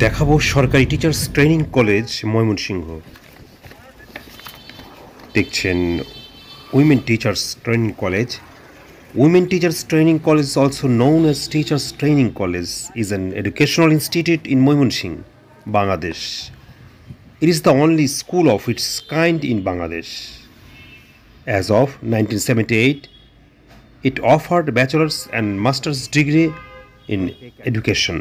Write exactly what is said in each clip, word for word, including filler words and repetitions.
দেখাবো সরকারি teachers training college Mymensingh. দেখছেন women teachers training college. Women Teachers Training College, also known as Teachers Training College, is an educational institute in Mymensingh, Bangladesh. It is the only school of its kind in Bangladesh. As of nineteen seventy-eight, it offered bachelor's and master's degree in education.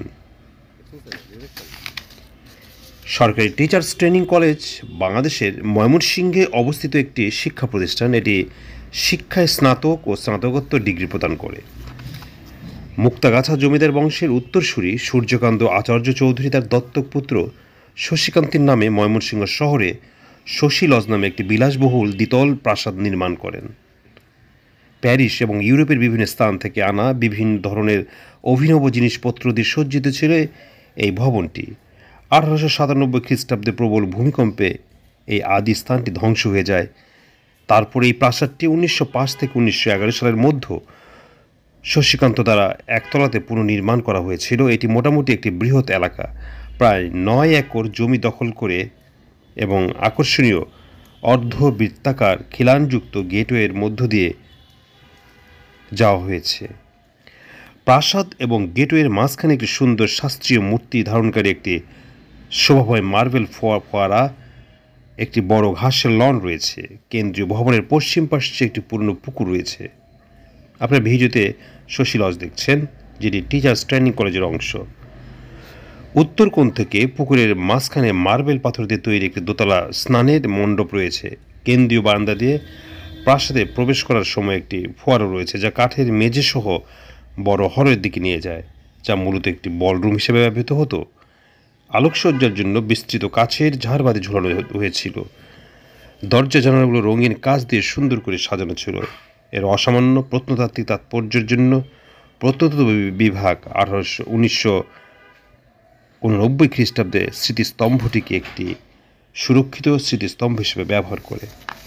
সরকারি teachers training college বাংলাদেশের ময়মনসিংহে অবস্থিত একটি শিক্ষা প্রতিষ্ঠান। এটি শিক্ষায় স্নাতক ও স্নাতকোত্তর ডিগ্রি প্রদান করে। মুক্তাগাছা জমিদার বংশের উত্তরসূরি সূর্যকান্ত আচার্য চৌধুরী তার দত্তক পুত্র শশীকান্তের নামে ময়মনসিংহ শহরে শশী লজ নামে একটি বিলাসবহুল দ্বিতল প্রাসাদ নির্মাণ করেন। প্যারিস এবং ইউরোপের বিভিন্ন স্থান থেকে আনা বিভিন্ন ধরনের অভিনব জিনিসপত্র দিয়ে সজ্জিত ছিল এই ভবনটি। আঠারোশো সাতানব্বই খ্রিস্টাব্দে প্রবল ভূমিকম্পে এই আদি স্থানটি ধ্বংস হয়ে যায়। তারপরে এই প্রাসাদটি উনিশশো পাঁচ থেকে উনিশশো এগারো সালের মধ্যে শশীকান্ত দ্বারা একতলাতে পুনর্নির্মাণ করা হয়েছিল। এটি মোটামুটি একটি বৃহৎ এলাকা, প্রায় নয় একর জমি দখল করে এবং আকর্ষণীয় অর্ধবৃত্তাকার খিলানযুক্ত গেটওয়ের মধ্য দিয়ে যাওয়া হয়েছে। প্রাসাদ এবং গেটওয়ের মাঝখানে একটি সুন্দর শাস্ত্রীয় মূর্তি ধারণকারী একটি শোভাময় মার্বেল ফোয়ারা, একটি বড় ঘাসের লন রয়েছে। কেন্দ্রীয় ভবনের পশ্চিম পাশে একটি পুরনো পুকুর রয়েছে। আপনার ভিডিওতে শশী লজ দেখছেন, যেটি টিচার্স ট্রেনিং কলেজের অংশ। উত্তর কোণ থেকে পুকুরের মাঝখানে মার্বেল পাথর দিয়ে তৈরি একটি দোতলা স্নানের মণ্ডপ রয়েছে। কেন্দ্রীয় বারান্দা দিয়ে প্রাসাদে প্রবেশ করার সময় একটি ফোয়ারা রয়েছে, যা কাঠের মেঝেসহ বড় হলের দিকে নিয়ে যায়, যা মূলত একটি বলরুম হিসেবে ব্যবহৃত হতো। আলোকসজ্জার জন্য বিস্তৃত কাচের ঝাড়বাতি ঝুলানো হয়েছিল। দরজা জানালাগুলো রঙিন কাচ দিয়ে সুন্দর করে সাজানো ছিল। এর অসামান্য প্রত্নতাত্ত্বিক তাৎপর্যের জন্য প্রত্নতত্ত্ব বিভাগ আঠারোশো উনিশশো উননব্বই খ্রিস্টাব্দে স্মৃতিস্তম্ভটিকে একটি সুরক্ষিত স্মৃতিস্তম্ভ হিসেবে ব্যবহার করে।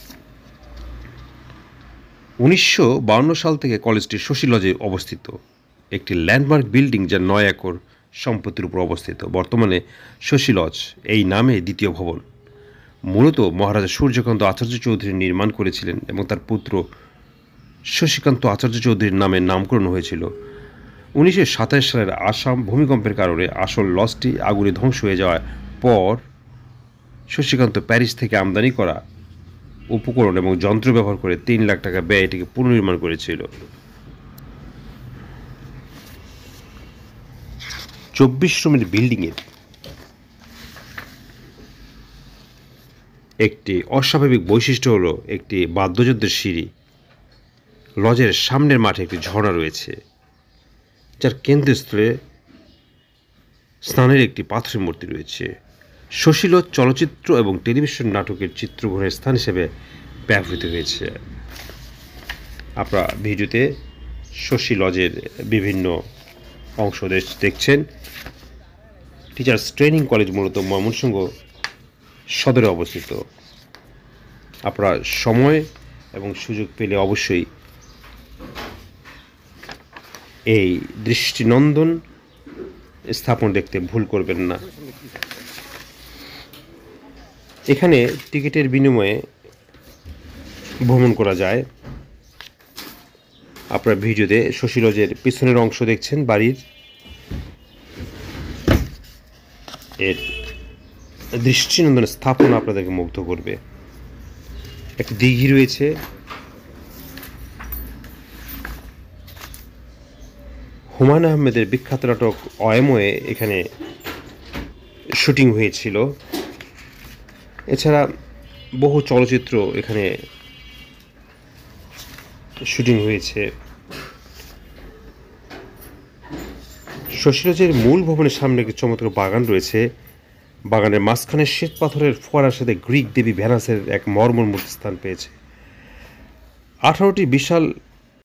উনিশশো বাউন্ন সাল থেকে কলেজটি শশী লজে অবস্থিত, একটি ল্যান্ডমার্ক বিল্ডিং যা নয় একর সম্পত্তির উপর অবস্থিত। বর্তমানে শশী লজ এই নামে দ্বিতীয় ভবন। মূলত মহারাজা সূর্যকান্ত আচার্য চৌধুরী নির্মাণ করেছিলেন এবং তার পুত্র শশীকান্ত আচার্য চৌধুরীর নামে নামকরণ হয়েছিল। উনিশশো সাতাশ সালের আসাম ভূমিকম্পের কারণে আসল লজটি আগুনে ধ্বংস হয়ে যাওয়ার পর শশীকান্ত প্যারিস থেকে আমদানি করা উপকরণ এবং যন্ত্র ব্যবহার করে তিন লাখ টাকা ব্যয়ে এটিকে পুনর্নির্মাণ করেছিল। চব্বিশ রুমের বিল্ডিংয়ের একটি অস্বাভাবিক বৈশিষ্ট্য হল একটি বাদ্যযন্ত্রের সিঁড়ি। লজের সামনের মাঠে একটি ঝর্ণা রয়েছে, যার কেন্দ্রস্থলে স্নানের একটি পাথরের মূর্তি রয়েছে। শশী লজ চলচ্চিত্র এবং টেলিভিশন নাটকের চিত্রগ্রহণের স্থান হিসেবে ব্যবহৃত হয়েছে। আপনারা ভিডিওতে শশী লজের বিভিন্ন অংশ দেখছেন। টিচার্স ট্রেনিং কলেজ মূলত ময়মনসিংহ সদরে অবস্থিত। আপনারা সময় এবং সুযোগ পেলে অবশ্যই এই দৃষ্টিনন্দন স্থাপন দেখতে ভুল করবেন না। এখানে টিকিটের বিনিময়ে ভ্রমণ করা যায়। আপনার ভিডিওতে শশী লজের পিছনের অংশ দেখছেন বাড়ির। এর দৃষ্টিনন্দন স্থাপনা আপনাদেরকে মুগ্ধ করবে। একটি দিঘি রয়েছে। হুমায়ুন আহমেদের বিখ্যাত নাটক অয়ময়ে এখানে শুটিং হয়েছিল। এছাড়া বহু চলচ্চিত্র এখানে শুটিং হয়েছে। শশী লজের মূল ভবনের সামনে একটি চমৎকার বাগান রয়েছে। বাগানের মাঝখানে শ্বেত পাথরের ফোয়ারার সাথে গ্রিক দেবী ভেনাসের এক মর্মর মূর্তি স্থান পেয়েছে। আঠারোটি বিশাল